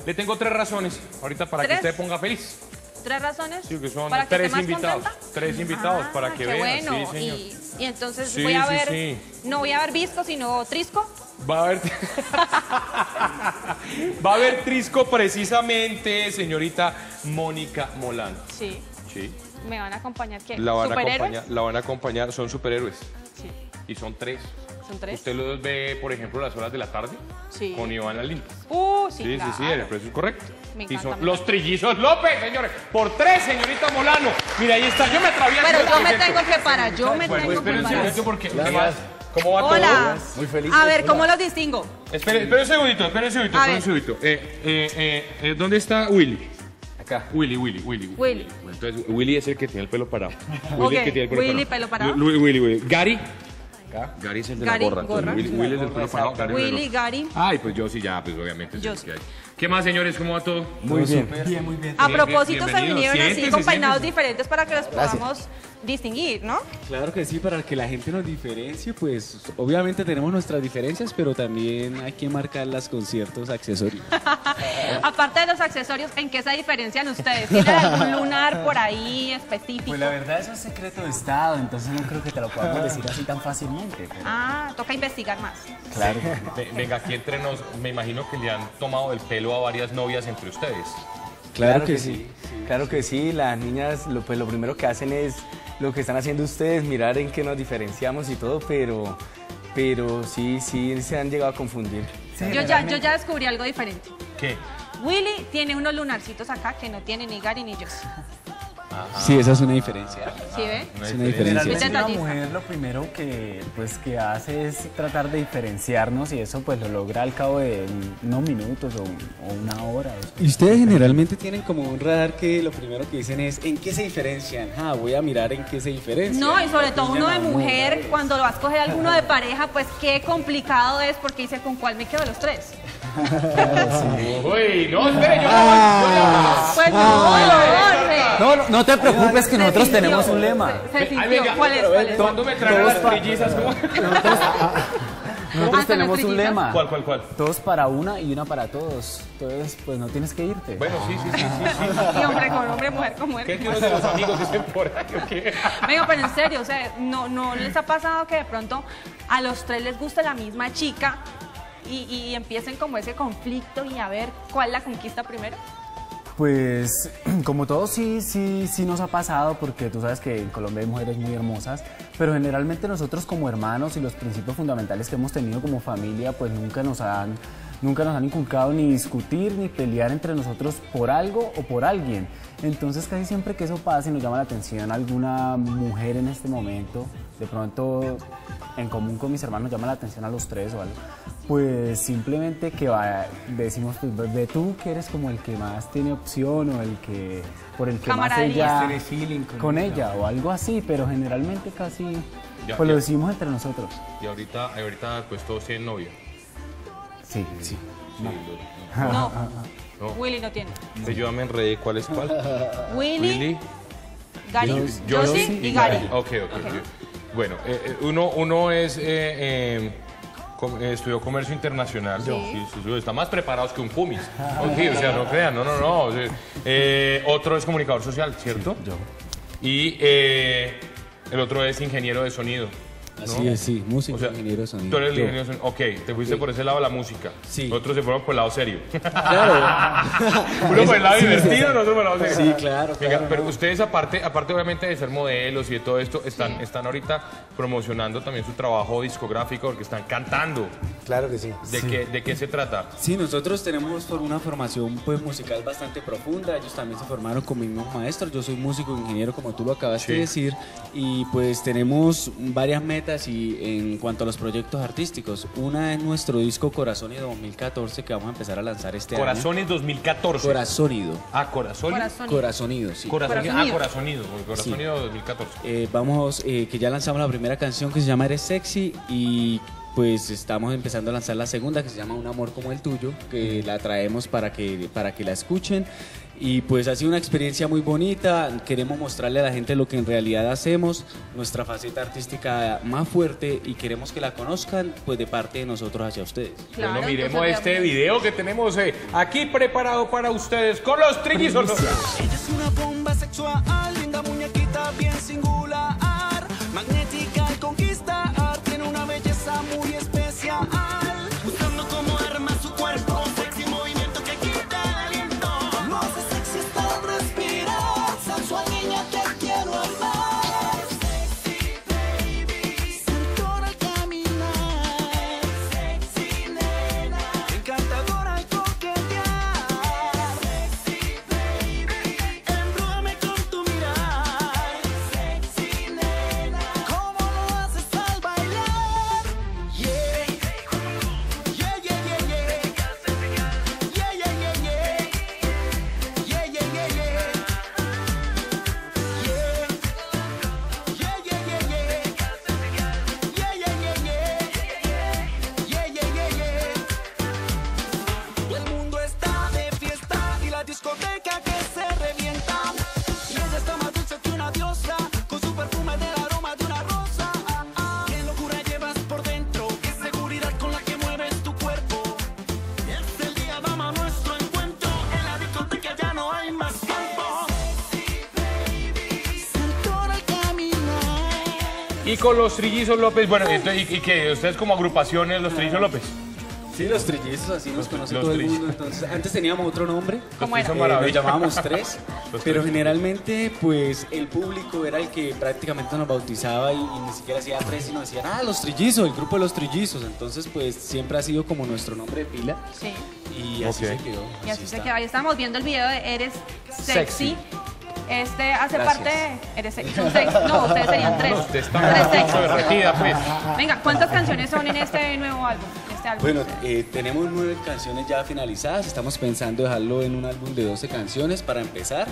Le tengo 3 razones ahorita para que usted ponga feliz. 3 razones. Sí, que son para 3 que invitados. 3 invitados para que vean. Bueno. Sí, señor. Y entonces Sí, voy a sí, ver, sí. no voy a ver Visco, sino Trisco. Va a haber... Va a haber Trisco precisamente, señorita Mónica Molano. Sí. Sí. ¿Me van a acompañar qué? La van ¿Superhéroes? la van a acompañar, son superhéroes. Sí. Y son 3. ¿Son 3? ¿Usted los ve, por ejemplo, las horas de la tarde? Sí. Con Iván Lalín. Sí, Sí, claro. sí, el precio es correcto. Me Y encanta, son me los encanta. Trillizos López, señores. Por 3, señorita Molano. Mira, ahí está. Yo me atravieso. Pero yo me presento. tengo que parar, yo me Bueno, tengo que esperen un parar. segundito porque... ¿qué más? ¿Cómo va Hola. todo? Muy feliz. A ver, ¿cómo los distingo? Esperen un segundito, A esperen un ver. segundito. ¿Dónde está Willy? Acá. Willy. Willy. Entonces, Willy es el que tiene el pelo parado. Ok, es el que tiene el pelo Willy, parado. pelo parado. Willy. Gary. Acá. Gary es el de Gary, la gorra. gorra. Willy es el pelo parado. Gary es el Willy, gorra. Gary. Ay, pues yo sí, ya, pues obviamente. Yo sí, sí. que hay. ¿Qué más, señores? ¿Cómo va todo? Muy bien. Muy bien. A propósito, se bienvenido. vinieron así Siéntese, con peinados siéntese. diferentes para que los podamos distinguir, ¿no? Claro que sí, para que la gente nos diferencie, pues obviamente tenemos nuestras diferencias, pero también hay que marcarlas con ciertos accesorios. Aparte de los accesorios, ¿en qué se diferencian ustedes? ¿Tienen algún lunar por ahí específico? Pues la verdad eso es secreto de Estado, entonces no creo que te lo podamos decir así tan fácilmente. Pero... Ah, toca investigar más. Claro. Venga, aquí entre nos, me imagino que le han tomado el pelo a varias novias entre ustedes. Claro que sí. Claro que sí, las niñas pues lo primero que hacen es lo que están haciendo ustedes, mirar en qué nos diferenciamos y todo, pero sí se han llegado a confundir. Yo ya descubrí algo diferente. ¿Qué? Willy tiene unos lunarcitos acá que no tiene ni Gary ni yo. Sí, esa es una diferencia. ¿Sí ve? Es una diferencia. Es Generalmente una detallista. mujer lo primero que hace es tratar de diferenciarnos y eso pues lo logra al cabo de unos minutos o una hora. Y ustedes generalmente tienen como un radar que lo primero que dicen es ¿en qué se diferencian? Voy a mirar en qué se diferencian. No, y sobre todo uno de mujer, cuando lo vas a coger alguno de pareja, pues qué complicado es porque dice con cuál me quedo de los 3. Uy, no, espere, yo Pues no, lo No te preocupes que nosotros sintió, tenemos un lema. Se Ay, sintió. venga, ¿Cuál es? ¿Cuál es? ¿Cuándo me traen las trillizas? ¿Cómo? Nosotros ¿son tenemos los un trillizos? lema. ¿Cuál? Todos para una y una para todos. Entonces, pues no tienes que irte. Bueno, sí. Y hombre con hombre, mujer con mujer. ¿Qué que uno de los amigos dicen por ahí o qué? Venga, pero en serio, o sea, ¿no les ha pasado que de pronto a los 3 les gusta la misma chica y empiecen como ese conflicto y a ver cuál la conquista primero? Pues como todo sí nos ha pasado porque tú sabes que en Colombia hay mujeres muy hermosas, pero generalmente nosotros como hermanos y los principios fundamentales que hemos tenido como familia pues nunca nos han inculcado ni discutir ni pelear entre nosotros por algo o por alguien. Entonces casi siempre que eso pasa y nos llama la atención alguna mujer en este momento, de pronto en común con mis hermanos llama la atención a los 3 o algo, pues simplemente decimos, pues ve tú que eres como el que más tiene opción o el que por el que más Camaradería. ella feeling con ella o algo así, pero generalmente casi pues lo decimos entre nosotros. Y ahorita pues todos tienen novia. Sí. No. No. Willy no tiene. Yo me enredé, ¿cuál es cuál? Willy, Gary, Yo Josie y Gary. Ok. Bueno, uno es estudió comercio internacional. Sí, está más preparados que un cumis. Sí, o sea, no crean, no. O sea, otro es comunicador social, ¿cierto? Yo. Y el otro es ingeniero de sonido. Así ¿no? es, sí, músico, O sea, ingeniero de sonido. Tú eres el Yo. ingeniero de sonido. Ok, te fuiste por ese lado de la música. Sí. Otros se fueron por el lado serio. Claro. Uno por el lado divertido, nosotros por el lado serio. Sí, claro. Venga, pero ustedes aparte obviamente de ser modelos y de todo esto, están ahorita promocionando también su trabajo discográfico porque están cantando. Claro que sí. ¿De qué se trata? Sí, nosotros tenemos una formación pues musical bastante profunda, ellos también se formaron con mis mismos maestros, yo soy músico, ingeniero como tú lo acabas de decir, y pues tenemos varias metas en cuanto a los proyectos artísticos. Una es nuestro disco Corazónido 2014 que vamos a empezar a lanzar este año. Corazones 2014. Corazónido. Corazónido. Corazónido, sí. Corazónido 2014. Vamos, que ya lanzamos la primera canción que se llama Eres Sexy y pues estamos empezando a lanzar la segunda, que se llama Un amor como el tuyo, que la traemos para que la escuchen. Y pues ha sido una experiencia muy bonita, queremos mostrarle a la gente lo que en realidad hacemos, nuestra faceta artística más fuerte, y queremos que la conozcan pues de parte de nosotros hacia ustedes. Claro, bueno, miremos entonces, este video que tenemos aquí preparado para ustedes con los Trillizos López. Ella es una bomba sexual, linda muñequita bien singular, magnética al conquistar, tiene una belleza muy especial, usando como arma su cuerpo, sexy movimiento que quita el aliento. Lo hace sexy hasta al respirar, sensual niña te quiero amar. Sexy baby, seductora al caminar, sexy nena, encantadora al coquetear. Sexy baby, embrújame con tu mirar. Sexy nena, cómo lo haces al bailar. Yeah, yeah, yeah, yeah, yeah. Yeah, yeah, yeah, yeah. Yeah, yeah, yeah, yeah. Yeah, yeah, yeah, yeah. Yeah, yeah, yeah, yeah. Yeah, yeah, yeah, yeah. El mundo está de fiesta y la discoteca que se revienta. Y ella está más dulce que una diosa, con su perfume del aroma de una rosa. Qué locura llevas por dentro, qué seguridad con la que mueves tu cuerpo. Es el día, vamos a nuestro encuentro. En la discoteca ya no hay más tiempo. Sexy baby, seductora al caminar. Y con los Trillizos López, bueno, y que ustedes como agrupaciones, los Trillizos López. Sí, los Trillizos, así nos conoce los todo el Trillizos. mundo. Entonces, antes teníamos otro nombre. ¿Cómo Los era? Trillizos Nos Maravilla. llamábamos Tres, Los pero Tres. generalmente pues el público era el que prácticamente nos bautizaba y ni siquiera hacía Tres, sino decían, los Trillizos, el grupo de los Trillizos. Entonces pues siempre ha sido como nuestro nombre de pila Sí. y así Ok. se quedó. Y así se está. quedó. Ahí estamos viendo el video de Eres Sexy. Sexy. Este hace Gracias. parte de Eres Sexy. Son seis. No, ustedes serían tres. No, usted está Tres un poquito sexy. derretida, pues. Venga, ¿cuántas canciones son en este nuevo álbum? Este álbum. Bueno, tenemos 9 canciones ya finalizadas, estamos pensando dejarlo en un álbum de 12 canciones para empezar.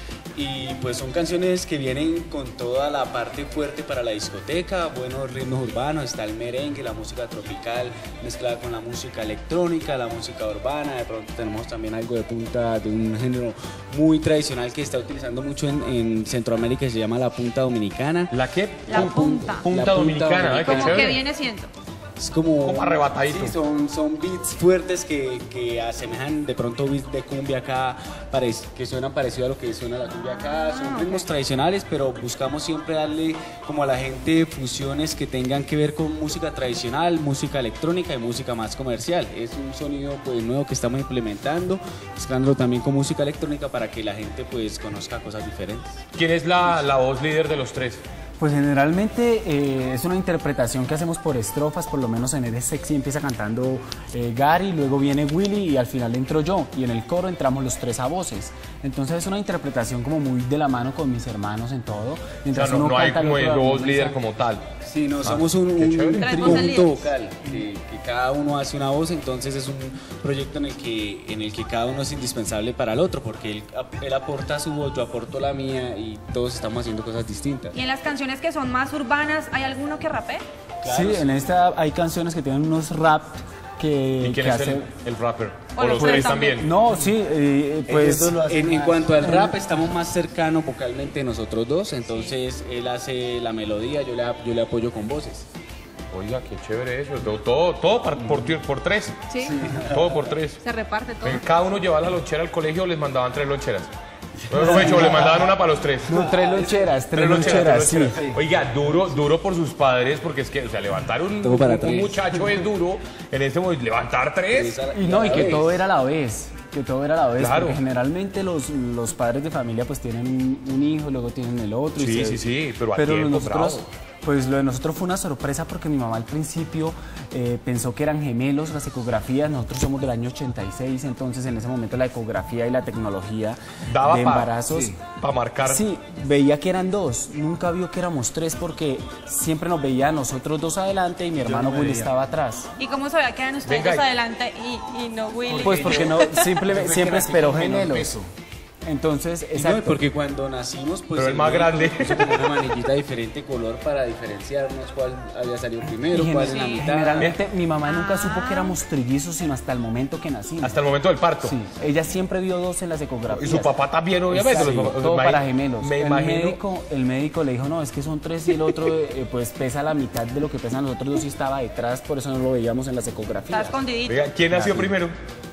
Y pues son canciones que vienen con toda la parte fuerte para la discoteca, buenos ritmos urbanos, está el merengue, la música tropical mezclada con la música electrónica, la música urbana, de pronto tenemos también algo de punta de un género muy tradicional que está utilizando mucho en Centroamérica, que se llama la punta dominicana. ¿La qué? La punta. Punta La dominicana, ay, qué ¿Cómo que chévere. viene siendo? Es como arrebatadito. Sí, son beats fuertes que asemejan de pronto beats de cumbia acá, que suenan parecido a lo que suena la cumbia acá. Son ritmos tradicionales, pero buscamos siempre darle como a la gente fusiones que tengan que ver con música tradicional, música electrónica y música más comercial. Es un sonido pues nuevo que estamos implementando, mezclándolo también con música electrónica para que la gente pues conozca cosas diferentes. ¿Quién es la voz líder de los tres? Pues generalmente es una interpretación que hacemos por estrofas, por lo menos en Eres Sexy empieza cantando Gary, luego viene Willy y al final entro yo y en el coro entramos los tres a voces. Entonces es una interpretación como muy de la mano con mis hermanos en todo. O sea, Mientras no, uno no hay canta, el como otro el voz armoniza. líder como tal. Sí, no, somos un chévere. Tres voces conjunto líderes. vocal, que cada uno hace una voz, entonces es un proyecto en el que cada uno es indispensable para el otro, porque él aporta su voz, yo aporto la mía y todos estamos haciendo cosas distintas. Y en las canciones que son más urbanas, ¿hay alguno que rapee? Sí, en esta hay canciones que tienen unos rap que, ¿Y quién que es el rapper? O ¿O los los tres tres también. también? No, sí, pues En cuanto al rap, estamos más cercanos vocalmente nosotros dos, entonces él hace la melodía, yo le apoyo con voces. Oiga, qué chévere eso. Todo por tres. Sí. Todo por tres. Se reparte todo. Cada uno llevaba la lonchera al colegio o les mandaban 3 loncheras. Bueno, de hecho, les mandaban una para los tres. no, tres loncheras, sí. Oiga, duro por sus padres, porque es que, o sea, levantar Todo para un tres. muchacho es duro. En este momento, levantar 3. Y no, y que todo era a la vez. Que todo era a la vez, Claro. porque generalmente los padres de familia pues tienen un hijo, luego tienen el otro. Sí, y sí, pero a pero tiempo, nosotros, bravo. pues lo de nosotros fue una sorpresa porque mi mamá al principio pensó que eran gemelos las ecografías, nosotros somos del año 86, entonces en ese momento la ecografía y la tecnología Daba de para embarazos... marcar. Sí, veía que eran 2, nunca vio que éramos 3 porque siempre nos veía a nosotros 2 adelante y mi hermano Willy estaba atrás. ¿Y cómo sabía que eran ustedes Venga, dos adelante y no Willy? Pues porque no, siempre esperó gemelos. Entonces, No, exacto. porque cuando nacimos, pues Pero el más grande. puso como una manillita de diferente color para diferenciarnos cuál había salido primero, Y cuál en la sí. mitad. generalmente mi mamá nunca supo que éramos trillizos, sino hasta el momento que nacimos. Hasta el momento del parto. Sí, ella siempre vio 2 en las Y ecografías. su papá también, obviamente. Exacto, Los papás- todo me para imagino- gemelos. Me imagino. El médico le dijo, no, es que son 3 y el otro pues pesa la mitad de lo que pesan los otros 2 y estaba detrás, por eso no lo veíamos en las Está ecografías. escondidito. Oiga, ¿quién nació primero?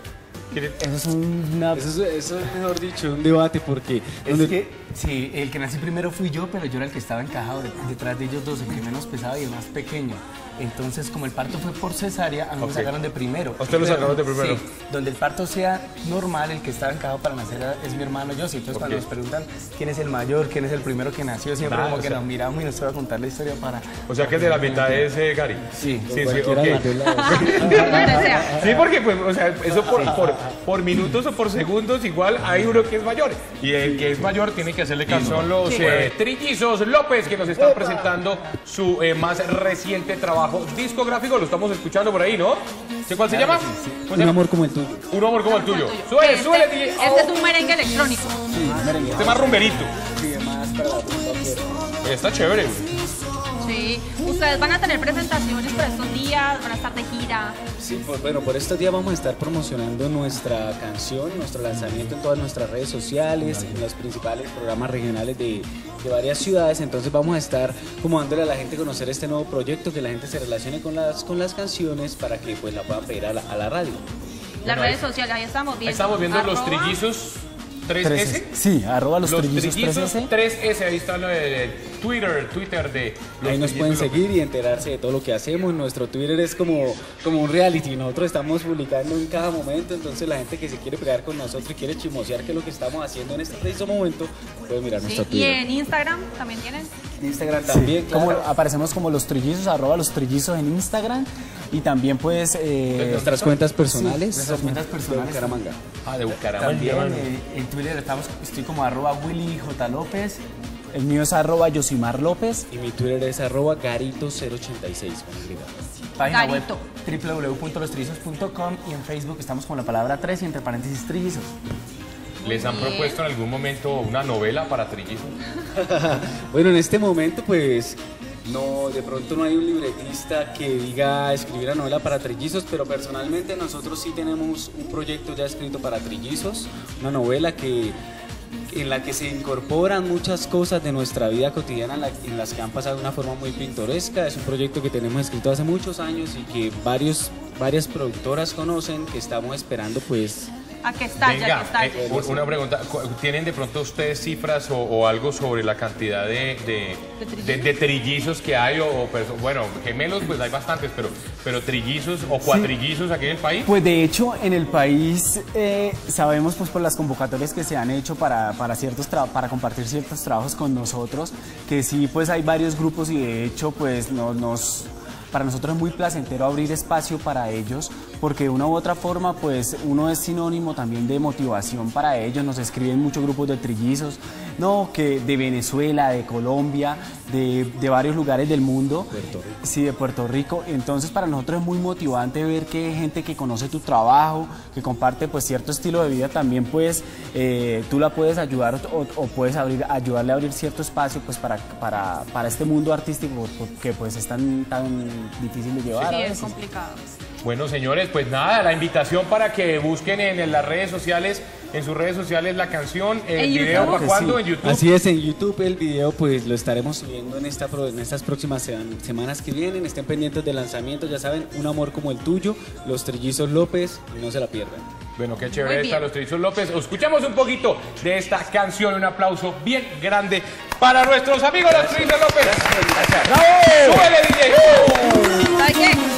Eso es una... Eso es, mejor dicho, un debate porque... Es que, sí, el que nací primero fui yo, pero yo era el que estaba encajado detrás de ellos dos, el que menos pesaba y el más pequeño. Entonces, como el parto fue por cesárea, a mí Ok. me sacaron de primero. ¿A usted lo sacaron de primero? Sí, donde el parto sea normal, el que estaba encajado para nacer es mi hermano Yossi. Entonces, cuando Ok. nos preguntan quién es el mayor, quién es el primero que nació, siempre Nada, como o que sea- nos miramos y nos va a contar la historia para... O sea que el de la mitad es Gary. Sí. Sí, sí, cualquiera de los ok. dos lados. Donde sea. Sí, porque pues, o sea, eso por minutos o por segundos igual hay uno que es mayor. Y el que es mayor tiene que hacerle caso. Son los Trillizos López que nos están presentando su más reciente trabajo discográfico. Lo estamos escuchando por ahí, ¿no? ¿Sí, ¿Cuál se llama? ¿Cómo se Un llama? amor como el tuyo. Un amor como el tuyo. Súbele, Este- súbele, DJ. Este es un merengue electrónico. Este más rumberito. Sí, más para la rumba, Está chévere, güey. Sí. Ustedes van a tener presentaciones por estos días, van a estar de gira. Sí, bueno, por estos días vamos a estar promocionando nuestra canción, nuestro lanzamiento en todas nuestras redes sociales, en los principales programas regionales de varias ciudades. Entonces vamos a estar como dándole a la gente a conocer este nuevo proyecto, que la gente se relacione con las canciones para que pues la puedan pedir a la radio. Las redes sociales, ahí estamos viendo. Ahí estamos viendo los Arroba- Trillizos 3S. Sí, arroba los trillizos 3S. 3S, ahí está lo de Twitter de los Ahí nos pueden Trillizos seguir y enterarse de todo lo que hacemos. Nuestro Twitter es como un reality. Nosotros estamos publicando en cada momento. Entonces la gente que se quiere pegar con nosotros y quiere chismosear qué es lo que estamos haciendo en este preciso momento, puede mirar Sí, nuestro y Twitter. en Instagram también tienen. En Instagram Sí, también, como claro. aparecemos como los trillizos, arroba los trillizos en Instagram y también pues Nuestras cuentas personales. nuestras cuentas personales. De Bucaramanga. Ah, de Bucaramanga. También en Twitter estoy como arroba Willy J. López, el mío es arroba Yosimar López, Y mi Twitter es @garito086. página Garito. web www.lostrillizos.com y en Facebook estamos con la palabra 3 y entre paréntesis trillizos. ¿Les han propuesto en algún momento una novela para Trillizos? Bueno, en este momento pues no, de pronto no hay un libretista que diga escribir una novela para trillizos, pero personalmente nosotros sí tenemos un proyecto ya escrito para trillizos, una novela en la que se incorporan muchas cosas de nuestra vida cotidiana en las que han pasado de una forma muy pintoresca. Es un proyecto que tenemos escrito hace muchos años y que varias productoras conocen, que estamos esperando pues... A que estalle, a que estalle. Una pregunta. ¿Tienen de pronto ustedes cifras o algo sobre la cantidad de trillizos que hay? Bueno, gemelos pues hay bastantes, pero trillizos o cuatrillizos aquí en el país. Pues de hecho en el país sabemos pues por las convocatorias que se han hecho para para compartir ciertos trabajos con nosotros, que sí pues hay varios grupos y de hecho pues para nosotros es muy placentero abrir espacio para ellos, porque de una u otra forma pues uno es sinónimo también de motivación para ellos. Nos escriben muchos grupos de trillizos, no, que de Venezuela, de Colombia, de varios lugares del mundo. Sí, de Puerto Rico. Entonces para nosotros es muy motivante ver que hay gente que conoce tu trabajo, que comparte pues cierto estilo de vida también, pues tú la puedes ayudar o puedes ayudarle a abrir cierto espacio pues para este mundo artístico que pues es tan difícil de llevar. Sí, a es veces. complicado. Bueno, señores, pues nada, la invitación para que busquen en las redes sociales, en sus redes sociales la canción, el En video, YouTube. ¿para cuándo? En YouTube. Así es, en YouTube el video pues lo estaremos subiendo en estas próximas semanas que vienen. Estén pendientes del lanzamiento, ya saben, Un amor como el tuyo, Los Trillizos López, y no se la pierdan. Bueno, qué Muy chévere bien. está Los Trillizos López. Escuchamos un poquito de esta canción. Un aplauso bien grande para nuestros amigos Los Trillizos López. Gracias. ¡Bravo! ¡Súbele, DJ! ¿Sabes qué?